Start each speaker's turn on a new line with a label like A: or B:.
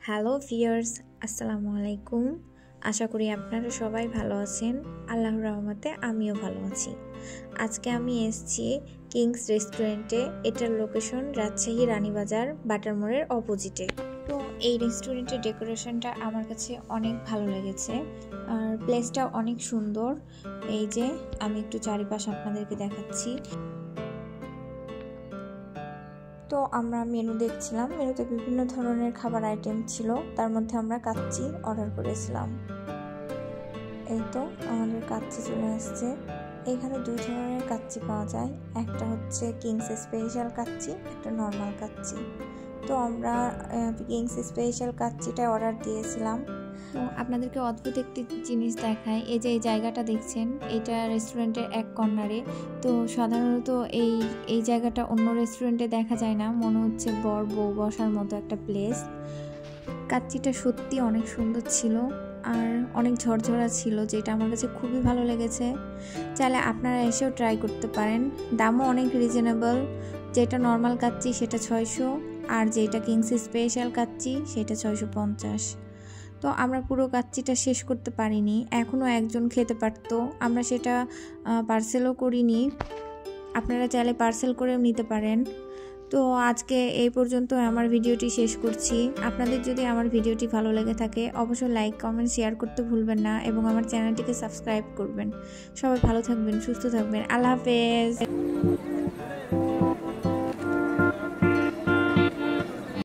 A: Hello viewers, আসসালামু আলাইকুম। আশা করি আপনারা সবাই ভালো আছেন। আল্লাহর রহমতে আমিও ভালো আছি। আজকে আমি এসেছি কিংস রেস্টুরেন্টে। এটার লোকেশন রাজশাহী রানীবাজার বাটার মোড়ের অপোজিটে। তো এই রেস্টুরেন্টের ডেকোরেশনটা আমার কাছে অনেক ভালো লেগেছে, আর প্লেসটা অনেক সুন্দর। এই যে আমি একটু চারিপাশ আপনাদেরকে দেখাচ্ছি। তো আমরা মেনু দেখছিলাম, মেনুতে বিভিন্ন ধরনের খাবার আইটেম ছিল, তার মধ্যে আমরা কাচ্চি অর্ডার করেছিলাম। এই তো আমাদের কাচ্চি চলে আসছে। এখানে দুই ধরনের কাচ্চি পাওয়া যায়, একটা হচ্ছে কিংস স্পেশাল কাচ্চি, একটা নর্মাল কাচ্চি। তো আমরা কিংস স্পেশাল কাচ্চিটা অর্ডার দিয়েছিলাম। তো আপনাদেরকে অদ্ভুত একটি জিনিস দেখায়। এই যে এই জায়গাটা দেখছেন, এটা রেস্টুরেন্টের এক কর্নারে। তো সাধারণত এই জায়গাটা অন্য রেস্টুরেন্টে দেখা যায় না, মনে হচ্ছে বর বউ বসার মতো একটা প্লেস। কাচ্চিটা সত্যি অনেক সুন্দর ছিল আর অনেক ঝরঝরা ছিল, যেটা আমার কাছে খুবই ভালো লেগেছে। চাইলে আপনারা এসেও ট্রাই করতে পারেন। দামও অনেক রিজনেবল। যেটা নর্মাল কাচ্চি সেটা 600, আর যেটা কিংস স্পেশাল কাচ্চি সেটা 650। তো আমরা পুরো কাচ্চিটা শেষ করতে পারিনি, এখনও একজন খেতে পারতো। আমরা সেটা পার্সেলও করিনি, আপনারা চাইলে পার্সেল করেও নিতে পারেন। তো আজকে এই পর্যন্ত আমার ভিডিওটি শেষ করছি। আপনাদের যদি আমার ভিডিওটি ভালো লেগে থাকে অবশ্যই লাইক, কমেন্ট, শেয়ার করতে ভুলবেন না এবং আমার চ্যানেলটিকে সাবস্ক্রাইব করবেন। সবাই ভালো থাকবেন, সুস্থ থাকবেন। আল্লাহ হাফেজ।